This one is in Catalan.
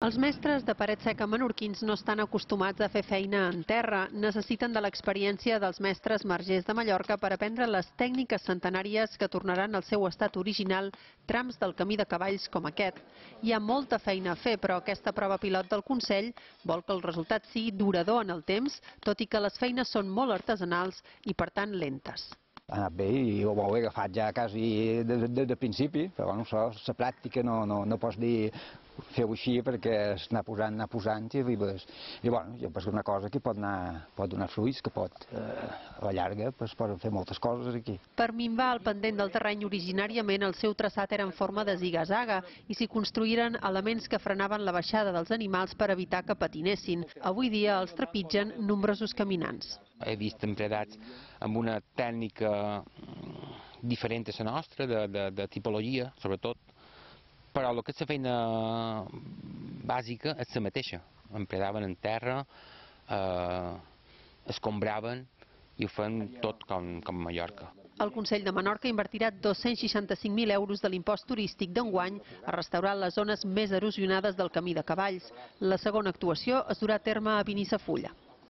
Els mestres de paret seca menorquins no estan acostumats a fer feina en terra. Necessiten de l'experiència dels mestres margers de Mallorca per aprendre les tècniques centenàries que tornaran al seu estat original trams del camí de cavalls com aquest. Hi ha molta feina a fer, però aquesta prova pilot del Consell vol que el resultat sigui durador en el temps, tot i que les feines són molt artesanals i, per tant, lentes. Ha anat bé i ho he agafat ja quasi de principi, però bueno, la pràctica no pots dir feu així perquè anar posant i arribes. I bueno, jo penso que és una cosa que pot donar fruits, que pot a la llarga es poden fer moltes coses aquí. Per minvar el pendent del terreny originàriament el seu traçat era en forma de ziga-zaga i s'hi construïren elements que frenaven la baixada dels animals per evitar que patinessin. Avui dia els trepitgen nombrosos caminants. He vist empleats amb una tècnica diferent a la nostra, de tipologia, sobretot, però el que és la feina bàsica és la mateixa. Empredaven en terra, escombraven i ho fan tot com a Mallorca. El Consell de Menorca invertirà 265.000 euros de l'impost turístic d'enguany a restaurar les zones més erosionades del camí de cavalls. La segona actuació es durà a terme a Binissafulla.